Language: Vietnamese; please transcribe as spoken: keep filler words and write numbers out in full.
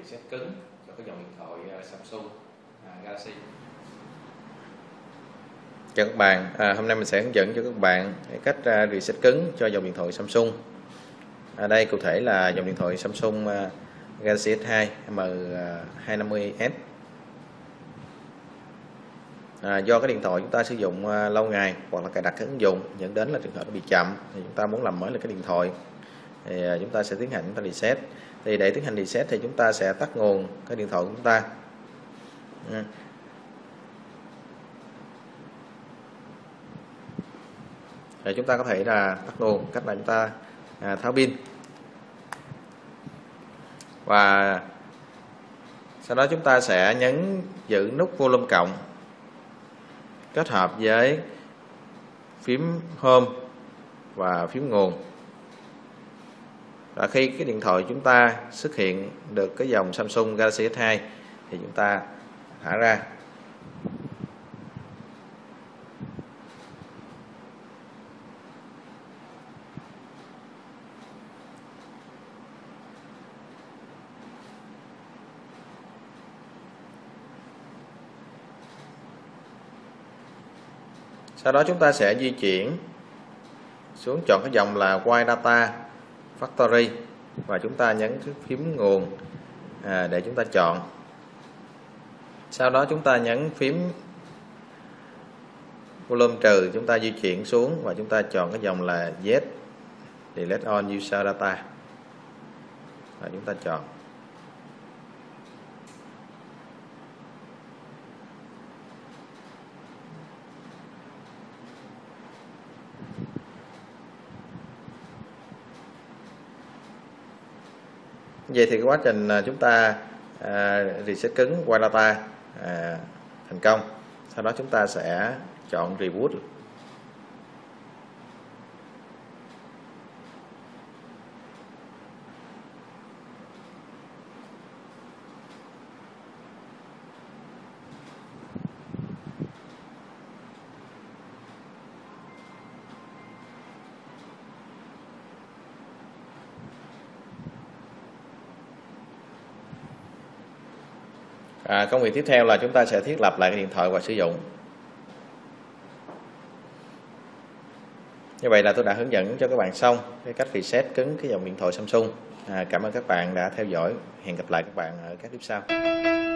reset cứng cho cái dòng điện thoại Samsung Galaxy. Chào các bạn, à, hôm nay mình sẽ hướng dẫn cho các bạn cách uh, reset cứng cho dòng điện thoại Samsung. À, đây cụ thể là dòng điện thoại Samsung uh, Galaxy S hai M hai năm mươi S. À, do cái điện thoại chúng ta sử dụng uh, lâu ngày hoặc là cài đặt các ứng dụng dẫn đến là trường hợp nó bị chậm, thì chúng ta muốn làm mới lại cái điện thoại thì uh, chúng ta sẽ tiến hành chúng ta reset. Thì để tiến hành reset thì chúng ta sẽ tắt nguồn cái điện thoại của chúng ta. Ừ. Để chúng ta có thể là tắt nguồn cách là chúng ta à, tháo pin, và sau đó chúng ta sẽ nhấn giữ nút volume cộng kết hợp với phím Home và phím nguồn. Và khi cái điện thoại chúng ta xuất hiện được cái dòng Samsung Galaxy S hai thì chúng ta thả ra. Sau đó chúng ta sẽ di chuyển xuống chọn cái dòng là Wide Data Factory và chúng ta nhấn cái phím nguồn à, để chúng ta chọn. Sau đó chúng ta nhấn phím volume trừ, chúng ta di chuyển xuống và chúng ta chọn cái dòng là Yes Delete All User Data và chúng ta chọn. Vậy thì cái quá trình chúng ta à, reset cứng qua data à, thành công. Sau đó chúng ta sẽ chọn reboot. À, công việc tiếp theo là chúng ta sẽ thiết lập lại cái điện thoại và sử dụng. Như vậy là tôi đã hướng dẫn cho các bạn xong cái cách reset cứng cái dòng điện thoại Samsung. À, cảm ơn các bạn đã theo dõi. Hẹn gặp lại các bạn ở các clip sau.